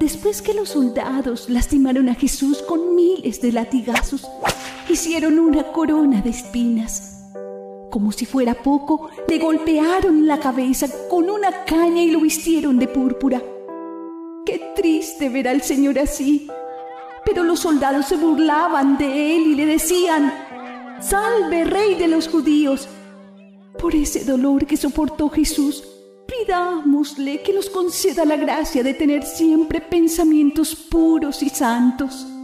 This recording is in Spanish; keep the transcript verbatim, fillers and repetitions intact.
después que los soldados lastimaron a Jesús con miles de latigazos, hicieron una corona de espinas. Como si fuera poco, le golpearon la cabeza con una caña y lo vistieron de púrpura. ¡Qué triste ver al Señor así! Pero los soldados se burlaban de él y le decían: ¡Salve, Rey de los judíos! Por ese dolor que soportó Jesús, pidámosle que nos conceda la gracia de tener siempre pensamientos puros y santos.